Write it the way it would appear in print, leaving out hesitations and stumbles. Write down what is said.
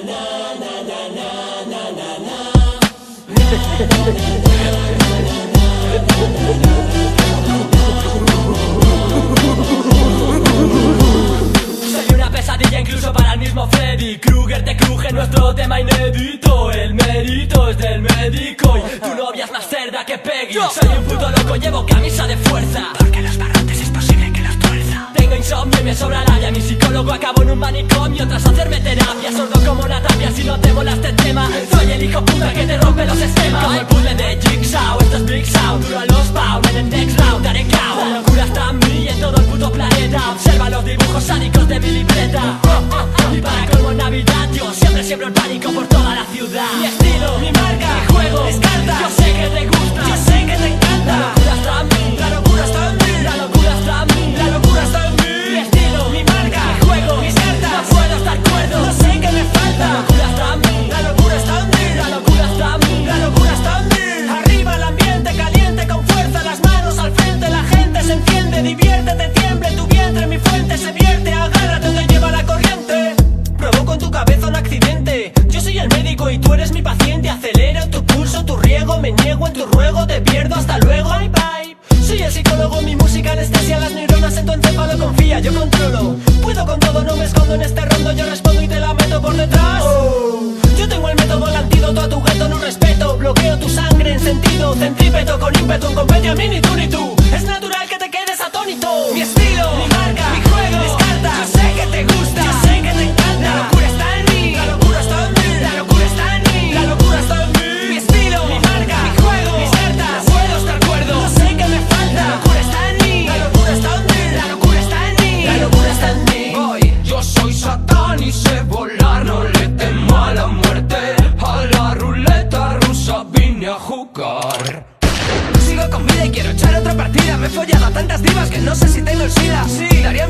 Soy una pesadilla incluso para el mismo Freddy Krueger. Te cruje nuestro tema inédito. El mérito es del médico y tu novia es más cerda que Peggy. Soy un puto loco, llevo camisa de fuerza, porque los barrotes es posible que los tuerza. Tengo insomnio y me sobra labia. Mi psicólogo acabó en un manicomio tras hacerme terapia. Sordo como una tapia si no te mola este tema. Soy el hijo puta que te rompe los esquemas. Como el puzzle de Jigsaw, esto es Big Sound. Duro a los pound, en el next round daré cao. La locura está en mí y en todo el puto planeta. Observa los dibujos sádicos de mi libreta. Y para colmo en Navidad yo siempre siembro el pánico por toda la ciudad. Mi estilo, mi marca, mi juego, descarta. Yo sé que te gusta, yo sé que te encanta. La locura está en mí, la locura está en mí. La locura está en mí, la locura está en mí. Mi estilo, mi marca, mi juego, mis cartas. No puedo estar cuerdo, no sé qué me falta. La locura está en mí, la locura está en mí. La locura está en mí, la locura está en mí. Arriba el ambiente caliente con fuerza, las manos al frente, la gente se enciende, diviértete, tiemble tu vientre, mi fuente se vierte, agárrate donde lleva la corriente. Provoco en tu cabeza un accidente. Yo soy el médico y tú eres mi paciente. Acelero tu pulso, tu riego, me niego en tu ruego, te pierdo, hasta luego. Bye bye. Soy el psicólogo, mi música anestesia las neuronas en tu encéfalo, confía, yo controlo. Puedo con todo, no me escondo en este rondo, yo respondo y te la meto por detrás. Yo tengo el método, el antídoto a tu gueto, no respeto. Bloqueo tu sangre en sentido centrípeto, con ímpetu, un compendio a mí ni tú ni tú. Es natural que te quedes atónito. Mi estilo, mi marca, mi juego, mis cartas. Yo sé que te gusta, yo sé que te encanta. La locura está en mí, la locura está en mí. La locura está en mí, la locura está en mí. Mi estilo, mi marca, mi juego, mis cartas. No puedo estar cuerdo, no sé qué me falta. La locura está en mí, la locura está en mí. La locura está en mí, la locura está en mí. Voy, yo soy Satán y sé volar, no le temo a la muerte. A la ruleta rusa vine a jugar. Sigo con vida y quiero echar otra partida. Me he follado a tantas divas que no sé si tengo el SIDA. Sí, daría